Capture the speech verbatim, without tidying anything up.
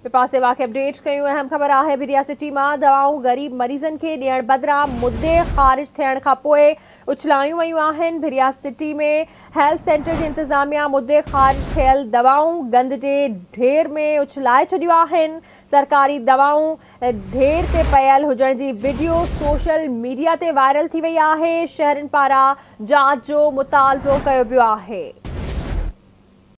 पासे वाक़ई अपडेट कयूं अहम ख़बर आहे भिरिया सिटी में दवाऊं गरीब मरीज़न के ॾियण बदिरां मुद्दे ख़ारिज थियण खां पोइ उछलायूं वयूं आहिनि। भिरिया सिटी में हेल्थ सेंटर जी इंतज़ामिया मुद्दे ख़ारिज थियल दवाऊं गंद जे ढेर में उछलाए छॾियूं आहिनि। सरकारी दवाऊं ढेर ते पयल हुजण जी वीडियो सोशल मीडिया ते वायरल थी वई आहे। शहरनि पारां जांच जो मुतालबो कयो वियो आहे।